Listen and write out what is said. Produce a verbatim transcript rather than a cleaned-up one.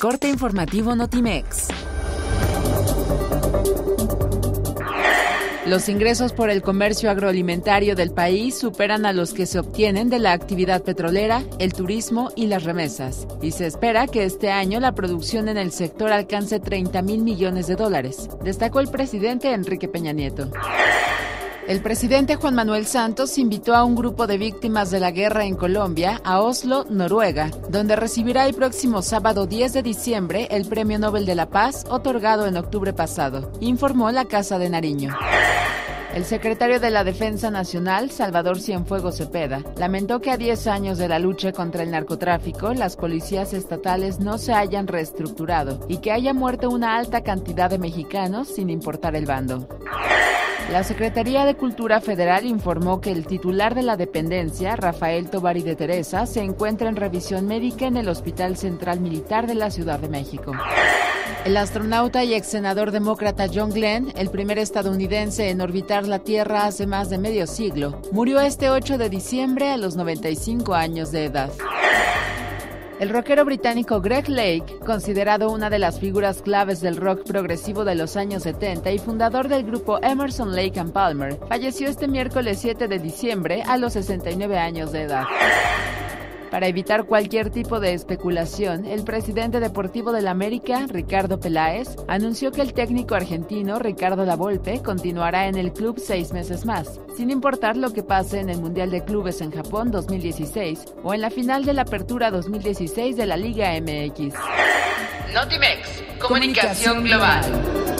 Corte informativo Notimex. Los ingresos por el comercio agroalimentario del país superan a los que se obtienen de la actividad petrolera, el turismo y las remesas. Y se espera que este año la producción en el sector alcance treinta mil millones de dólares, destacó el presidente Enrique Peña Nieto. El presidente Juan Manuel Santos invitó a un grupo de víctimas de la guerra en Colombia a Oslo, Noruega, donde recibirá el próximo sábado diez de diciembre el Premio Nobel de la Paz otorgado en octubre pasado, informó la Casa de Nariño. El secretario de la Defensa Nacional, Salvador Cienfuegos Cepeda, lamentó que a diez años de la lucha contra el narcotráfico, las policías estatales no se hayan reestructurado y que haya muerto una alta cantidad de mexicanos sin importar el bando. La Secretaría de Cultura Federal informó que el titular de la dependencia, Rafael Tovar y de Teresa, se encuentra en revisión médica en el Hospital Central Militar de la Ciudad de México. El astronauta y ex senador demócrata John Glenn, el primer estadounidense en orbitar la Tierra hace más de medio siglo, murió este ocho de diciembre a los noventa y cinco años de edad. El rockero británico Greg Lake, considerado una de las figuras claves del rock progresivo de los años setenta y fundador del grupo Emerson, Lake and Palmer, falleció este miércoles siete de diciembre a los sesenta y nueve años de edad. Para evitar cualquier tipo de especulación, el presidente deportivo del América, Ricardo Peláez, anunció que el técnico argentino Ricardo Lavolpe continuará en el club seis meses más, sin importar lo que pase en el Mundial de Clubes en Japón dos mil dieciséis o en la final de la Apertura dos mil dieciséis de la Liga M X. Notimex, comunicación global.